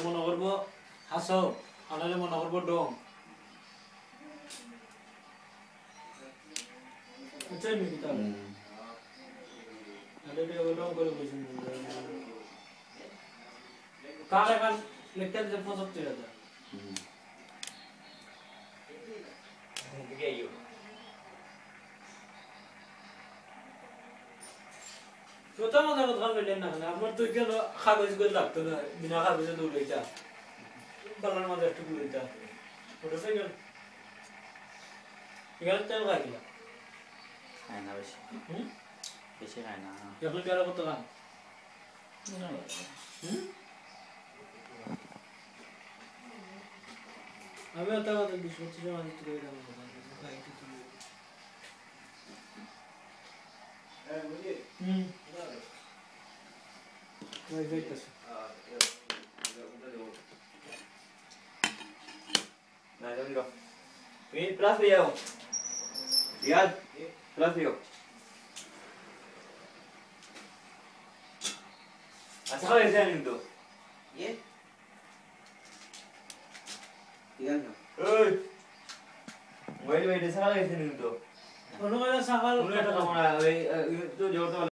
মনে করবো হাসো আনালে মনে করবো ডং বুঝছেন নাকি তাহলে আরে ডং করে বুঝুন কার এখন লিখতে যে ৭৫,০০০ প্রথম কথা বললেন না আপনার তো কেন কাগজ করে লাগতো না বিনা কাগজে দৌড়াইতা বালার মাঝে একটু দৌড়াইতা মোটরসাইকেল এখানে তেল খাই কিনা খায় না বেশি বেশি খায় না এখন বেড়া কত খান আমি ওটা কথা ২০-২৫ মাঝে তো করে দাম যাইতেছে Plus Leo. Riyad, plus Leo. Asal ese lindo. Ye? Tiga no. Hey. Wait, asal ese lindo. ono kaya sakal Uno está como tu yo